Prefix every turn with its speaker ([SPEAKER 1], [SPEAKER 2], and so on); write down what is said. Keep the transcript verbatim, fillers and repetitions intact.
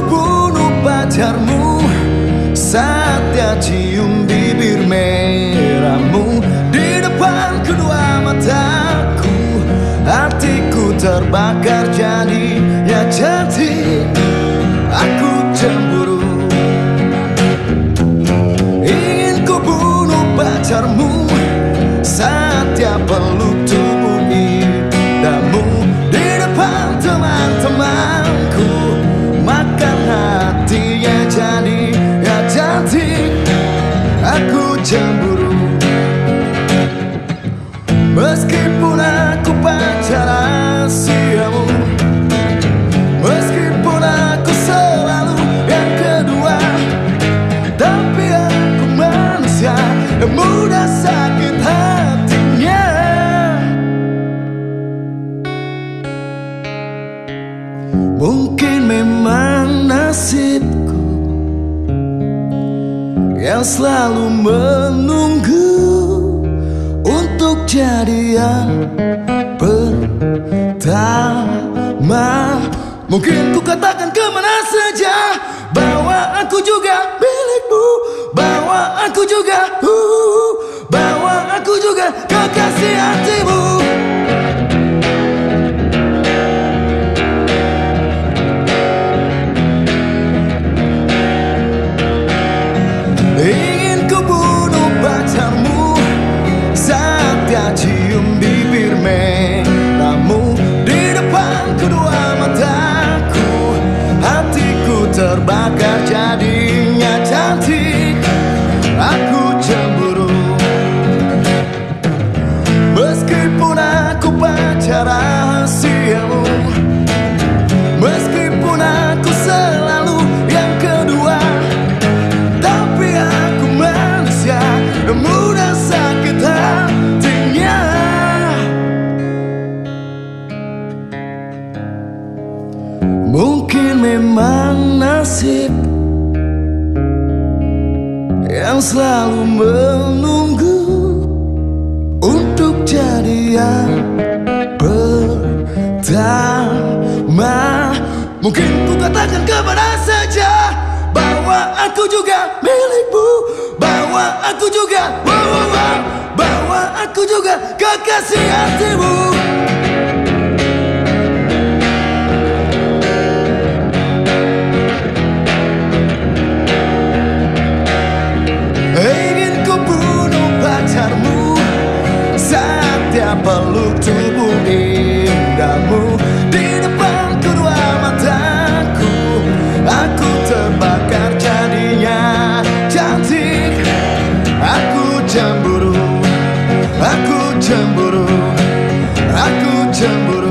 [SPEAKER 1] bunuh pacarmu saat dia cium bibir merahmu di depan kedua mataku. Hatiku terbakar jadinya cantik, aku cemburu. Ingin ku bunuh pacarmu saat dia peluk tubuh indahmu di depan teman-temanku. Makan hatinya jadinya cantik, aku cemburu. Meskipun aku pacar rahasiamu, meskipun aku selalu yang kedua, tapi aku manusia yang mudah sakit hatinya. Mungkin memang nasibku yang selalu menunggu untuk jadi yang pertama. Mungkin ku katakan kemana saja bahwa aku juga milikmu, bahwa aku juga uh, bahwa aku juga kekasih hatimu. Ingin ku bunuh pacarmu saat dia cium bibir merahmu di depan kedua mataku. Hatiku terbakar jadinya cantik, aku cemburu. Meskipun aku pacar rahasiamu, meskipun aku selalu yang kedua, tapi aku manusia yang mudah sakit hatinya. Mungkin memang nasib yang selalu menunggu untuk jadi yang pertama. Mungkin ku katakan kepada saja bahwa aku juga milikmu, bahwa aku juga wow, wow, wow, bahwa aku juga kekasih hatimu. Ingin ku bunuh pacarmu saat dia peluk tubuh indahmu di depan kedua mataku. Aku terbakar jadinya cantik, aku cemburu, aku cemburu, aku cemburu.